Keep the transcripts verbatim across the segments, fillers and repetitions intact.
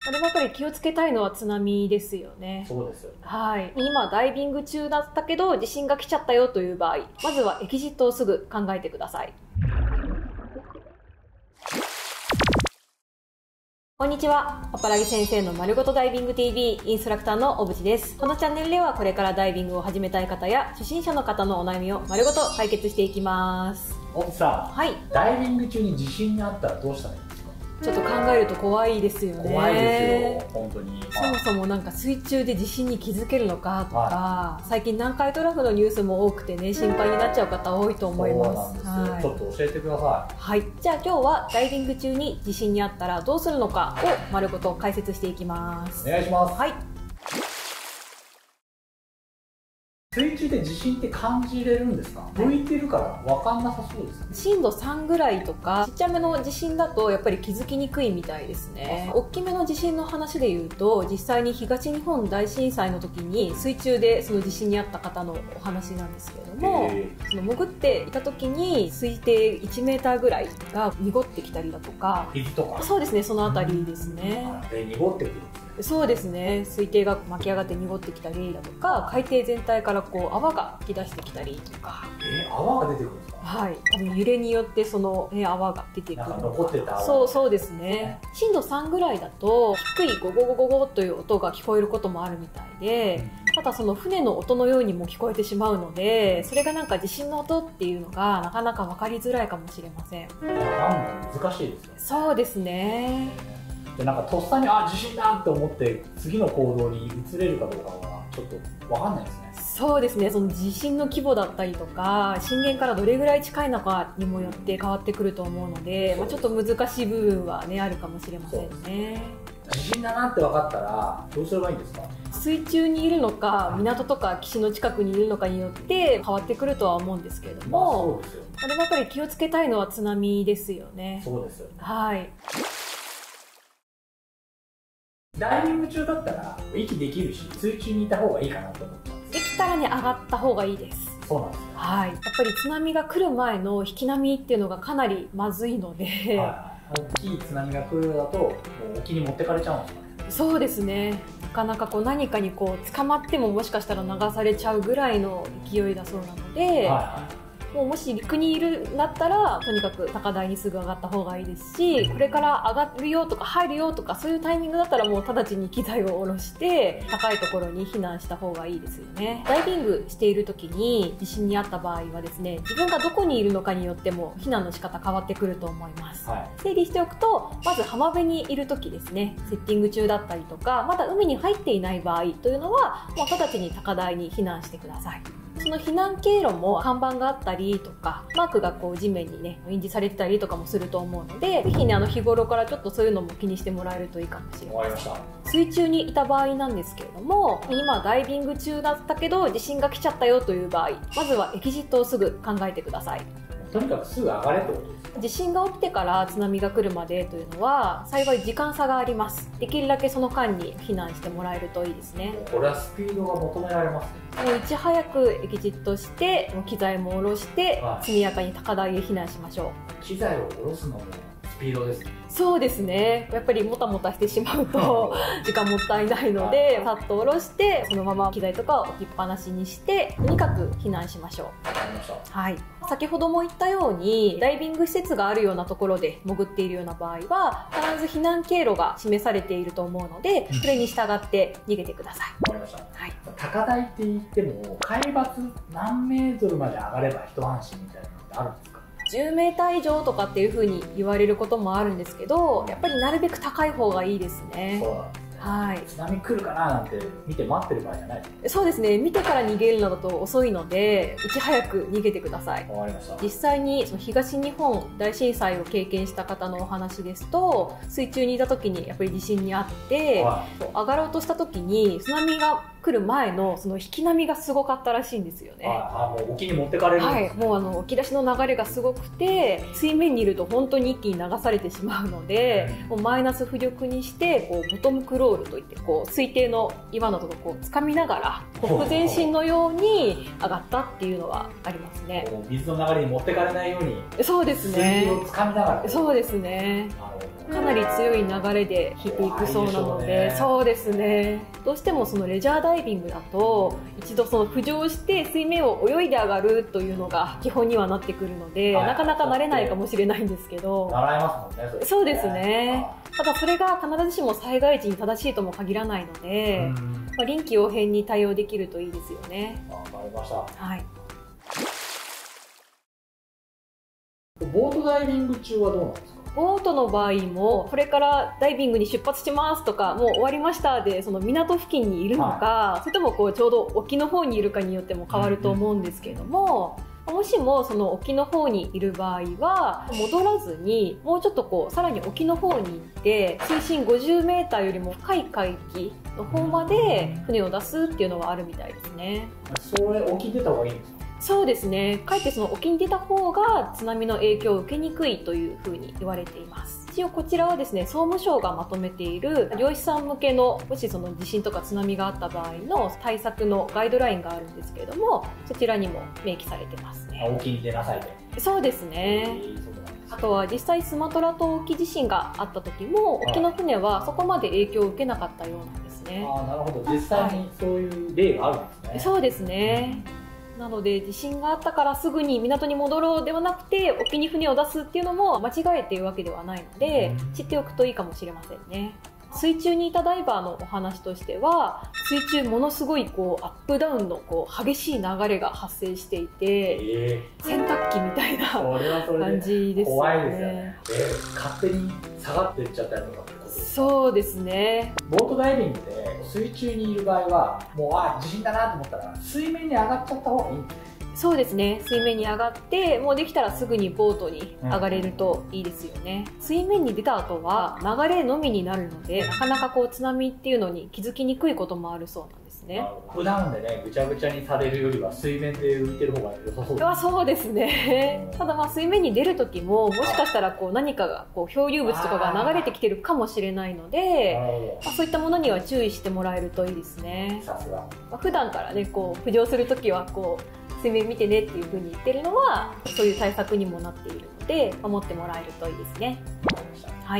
こればかり気をつけたいのは津波ですよね。 そうですよね。 はい。今ダイビング中だったけど地震が来ちゃったよという場合、まずはエキジットをすぐ考えてください。こんにちは。パパラギ先生の丸ごとダイビング ティーブイ インストラクターの小渕です。このチャンネルではこれからダイビングを始めたい方や初心者の方のお悩みを丸ごと解決していきます。 小渕さん、はい、ダイビング中に地震があったらどうしたらいいんですか？ ちょっと考えると怖いですよね。 怖いですよ、本当に。 そもそもなんか水中で地震に気づけるのかとか、はい、最近南海トラフのニュースも多くてね、心配になっちゃう方多いと思います。 そうなんですよ、はい、ちょっと教えてください。 はい。じゃあ今日はダイビング中に地震にあったらどうするのかを丸ごと解説していきます。 お願いします。 はい。 水中で地震って感じれるんですか？浮いてるから分かんなさそうですね。 震度さんぐらいとかちっちゃめの地震だとやっぱり気づきにくいみたいですね。大きめの地震の話でいうと、実際に東日本大震災の時に水中でその地震にあった方のお話なんですけれども、その潜っていた時に推定いちメーターぐらいが濁ってきたりだとか、 水とか、 そうですね、そのあたりですね。 で濁ってくるんですね。 そうですね、水底が巻き上がって濁ってきたりだとか、海底全体からこう泡が吹き出してきたりとか。 えー、泡が出てくるんですか？ はい、多分揺れによってその、ね、泡が出てくる。 なんか残ってた泡。 そうそうですね。震度さんぐらいだと低いゴゴゴゴゴという音が聞こえることもあるみたいで、またその船の音のようにも聞こえてしまうので、それがなんか地震の音っていうのがなかなか分かりづらいかもしれません。 難しいですよね。 そうですね。 でなんかとっさにあ地震だって思って次の行動に移れるかどうかはちょっと分かんないですね。 そうですね、その地震の規模だったりとか震源からどれぐらい近いのかにもよって変わってくると思うので、まあ、ちょっと難しい部分は、ね、あるかもしれませんね。 地震だなって分かったらどうすればいいんですか？ 水中にいるのか港とか岸の近くにいるのかによって変わってくるとは思うんですけれども、 まあ、そうですよね。 こればやっぱり気をつけたいのは津波ですよね。 そうですよね。 はい。 ダイビング中だったら息できるし水中にいた方がいいかなと思ったんです。 できたらね、上がった方がいいです。 そうなんですね。 はい。やっぱり津波が来る前の引き波っていうのがかなりまずいので、 はい、大きい津波が来るだともう沖に持ってかれちゃうんですかね。 そうですね。なかなかこう何かにこう捕まってももしかしたら流されちゃうぐらいの勢いだそうなので、はいはい、もうもし陸にいるんだったらとにかく高台にすぐ上がった方がいいですし、これから上がるよとか入るよとかそういうタイミングだったらもう直ちに機材を下ろして高いところに避難した方がいいですよね。ダイビングしている時に地震にあった場合はですね、自分がどこにいるのかによっても避難の仕方変わってくると思います、はい、整理しておくと、まず浜辺にいる時ですね、セッティング中だったりとかまだ海に入っていない場合というのはもう直ちに高台に避難してください。その避難経路も看板があったりとかマークがこう地面にね印字されてたりとかもすると思うので、ぜひねあの日頃からちょっとそういうのも気にしてもらえるといいかもしれません。わかりました。水中にいた場合なんですけれども、今ダイビング中だったけど地震が来ちゃったよという場合、まずはエキジットをすぐ考えてください。 とにかくすぐ上がれってことですか？ 地震が起きてから津波が来るまでというのは幸い時間差があります。できるだけその間に避難してもらえるといいですね。 これはスピードが求められますね。 もういち早くエキジットして機材も下ろして速やかに高台へ避難しましょう。 機材を下ろすのもスピードですね。 そうですね、やっぱりもたもたしてしまうと時間もったいないので、さっと下ろしてそのまま機材とかを置きっぱなしにしてとにかく避難しましょう。 わかりました。 はい、先ほども言ったようにダイビング施設があるようなところで潜っているような場合は必ず避難経路が示されていると思うので、それに従って逃げてください。 わかりました。はい、高台って言っても海抜何メートルまで上がれば一安心みたいなのってあるんですか？ じゅうメーター以上とかっていう風に言われることもあるんですけど、やっぱりなるべく高い方がいいですね。 そうなんですね。はい、津波来るかななんて見て待ってる場合じゃない。 そうですね、見てから逃げるのだと遅いのでいち早く逃げてください。 わかりました。 実際にその東日本大震災を経験した方のお話ですと、水中にいた時にやっぱり地震にあって、はい、上がろうとした時に津波が来る前のその引き波がすごかったらしいんですよね。 ああ、もう沖に持ってかれるんですね。 はい、もうあの沖出しの流れがすごくて水面にいると本当に一気に流されてしまうので、うん、もうマイナス浮力にしてこうボトムクロールといってこう水底の岩などをこう掴みながらほふ前進のように上がったっていうのはありますね。 水の流れに持ってかれないように。 そうですね。 水を掴みながら。 そうですね。 なるほど。 かなり強い流れで引いていくそうなので、そうですね。どうしてもそのレジャーダイビングだと一度その浮上して水面を泳いで上がるというのが基本にはなってくるので、なかなか慣れないかもしれないんですけど。 習いますもんね。 そうですね。ただそれが必ずしも災害時に正しいとも限らないので、まあ、臨機応変に対応できるといいですよね。 わかりました。 はい。 ボートダイビング中はどうなんですか？ ボートの場合もこれからダイビングに出発しますとかもう終わりましたでその港付近にいるのか、はい、それともこうちょうど沖の方にいるかによっても変わると思うんですけれども、うんうん、もしもその沖の方にいる場合は戻らずにもうちょっとこうさらに沖の方に行って水深 ごじゅうメーター よりも深い海域の方まで船を出すっていうのがあるみたいですね。 それ沖出た方がいいんですか？ そうですね。かえってその沖に出た方が津波の影響を受けにくいというふうに言われています。一応こちらはですね、総務省がまとめている漁師さん向けのもしその地震とか津波があった場合の対策のガイドラインがあるんですけれども、そちらにも明記されてますね。 沖に出なさいと。そうですね。あとは実際スマトラ島沖地震があった時も沖の船はそこまで影響を受けなかったようなんですね。 ああ、なるほど。実際にそういう例があるんですね。 そうですね。なので地震があったからすぐに港に戻ろうではなくて沖に船を出すっていうのも間違えているわけではないので、知っておくといいかもしれませんね。水中にいたダイバーのお話としては水中ものすごいこうアップダウンのこう激しい流れが発生していて、えー、洗濯機みたいな感じですよね。 怖いですよね。えー、勝手に下がっていっちゃったりとかってことですか？ そうですね。 ボートダイビングで水中にいる場合はもうあ地震だなと思ったら水面に上がっちゃった方がいいんですね。 そうですね。水面に上がってもうできたらすぐにボートに上がれるといいですよね。うん、水面に出た後は流れのみになるのでなかなかこう津波っていうのに気づきにくいこともあるそうなんですね。 アップダウンでねぐちゃぐちゃにされるよりは水面で浮いてる方が良さそうですね。 あ、そうですね。ただまあ水面に出る時ももしかしたらこう何かがこう漂流物とかが流れてきてるかもしれないので、まあ、そういったものには注意してもらえるといいですね。 さすが。 まあ、普段からねこう浮上する時はこう水面見てねっていう風に言ってるのはそういう対策にもなっているので守ってもらえるといいですね。 わかりました。 はい。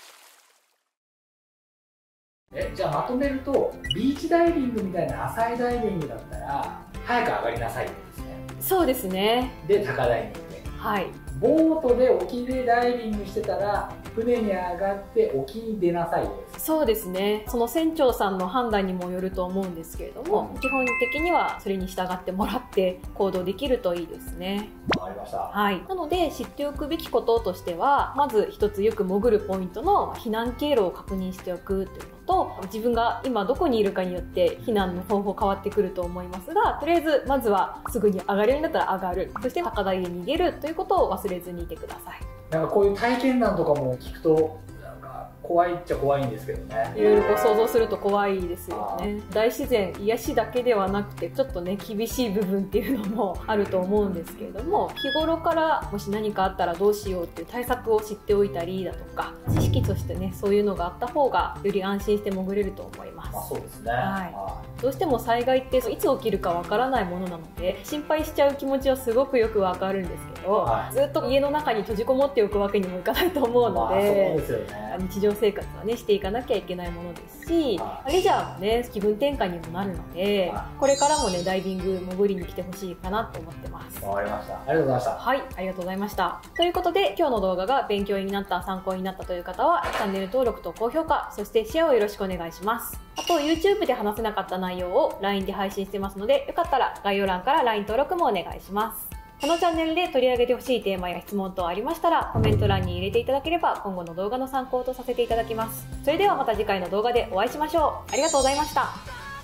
えじゃあまとめるとビーチダイビングみたいな浅いダイビングだったら早く上がりなさいってですね。 そうですね。 で高台に行って、 はい、 ボートで沖でダイビングしてたら船に上がって沖に出なさいです。 そうですね。その船長さんの判断にもよると思うんですけれども、うん、基本的にはそれに従ってもらって行動できるといいですね。 わかりました。 はい。なので知っておくべきこととしてはまず一つよく潜るポイントの避難経路を確認しておくというのと、自分が今どこにいるかによって避難の方法変わってくると思いますが、とりあえずまずはすぐに上がれるんだったら上がる、そして高台へ逃げるということを忘れずにいてください。 なんかこういう体験談とかも聞くとなんか怖いっちゃ怖いんですけどね。 いろいろこう想像すると怖いですよね。大自然癒しだけではなくてちょっとね厳しい部分っていうのもあると思うんですけれども、日頃からもし何かあったらどうしようっていう対策を知っておいたりだとか知識としてねそういうのがあった方がより安心して潜れると思います。 まあそうですね。 はい。どうしても災害っていつ起きるかわからないものなので心配しちゃう気持ちはすごくよくわかるんですけど、はい、ずっと家の中に閉じこもっておくわけにもいかないと思うので、まあ、そうですよね。日常生活はねしていかなきゃいけないものですし、はい、レジャーもね気分転換にもなるので、はい、これからもねダイビング潜りに来てほしいかなと思ってます。 わかりました。ありがとうございました。 はい、ありがとうございました。ということで今日の動画が勉強になった参考になったという方はチャンネル登録と高評価そしてシェアをよろしくお願いします。あと YouTube で話せなかった内容を ライン で配信してますのでよかったら概要欄から ライン 登録もお願いします。このチャンネルで取り上げてほしいテーマや質問等ありましたらコメント欄に入れていただければ今後の動画の参考とさせていただきます。それではまた次回の動画でお会いしましょう。ありがとうございました。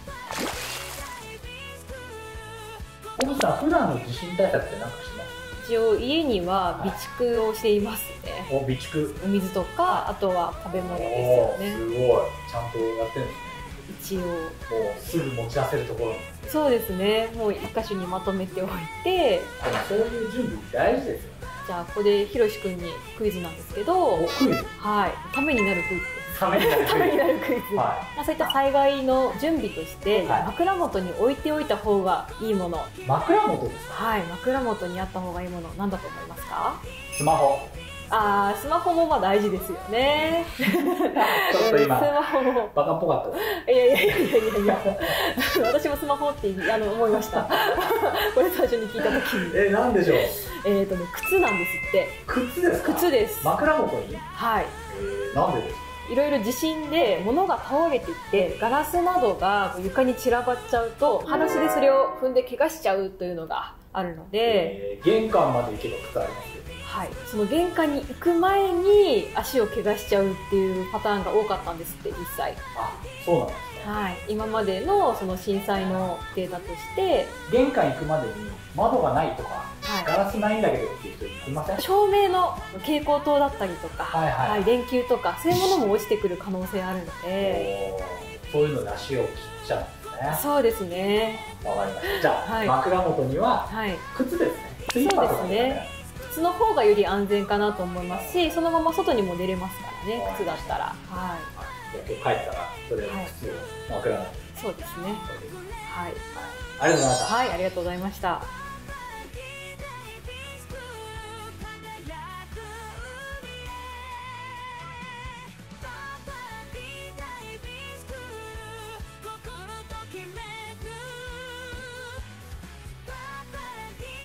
小渕さん、普段の地震対策って何かします？ 一応家には備蓄をしていますね。 お、備蓄。 お水とかあとは食べ物ですよね。 すごい、ちゃんとやってるんですね。 一応もうすぐ持ち出せるところ。 そうですね。もう一箇所にまとめておいて。 そういう準備大事ですよね。 じゃあここでひろしくんにクイズなんですけど。 クイズ。 はい。ためになるクイズです。 ためになるクイズ。 ためになるクイズ。はい。まあそういった災害の準備として、はい、枕元に置いておいた方がいいもの。 枕元ですか？ はい。枕元にあった方がいいもの、なんだと思いますか？ スマホ。 ああ、スマホもまあ大事ですよね。 ちょっと今、スマホもバカっぽかったです。 いやいやいやいやいやいや私もスマホってあの思いました。これ最初に聞いた時に。 え、なんでしょう。 えっとね、靴なんですって。 靴ですか？ 靴です。 枕元に？ はい。 えー、なんでですか？ いろいろ地震で物が倒れていってガラスなどが床に散らばっちゃうと裸足でそれを踏んで怪我しちゃうというのがあるので、 えー、玄関まで行けば靴ありますよ。 はい、その玄関に行く前に足を怪我しちゃうっていうパターンが多かったんですって実際。 あ、そうなんですね。 はい、今までのその震災のデータとして玄関行くまでに窓がないとか、 はい、 ガラスないんだけどっていう人いません？ 照明の蛍光灯だったりとか、 はいはいはい、 電球とかそういうものも落ちてくる可能性あるので、 そういうので足を切っちゃうんですね。 そうですね。 わかりました。じゃあ、はい、枕元には靴ですね。 そうですね。靴の方がより安全かなと思いますし、そのまま外にも出れますからね、靴だったら。はい。 今日帰ったらそれを靴を枕元に。 そうですね。はい。 ありがとうございました。 はい、ありがとうございました。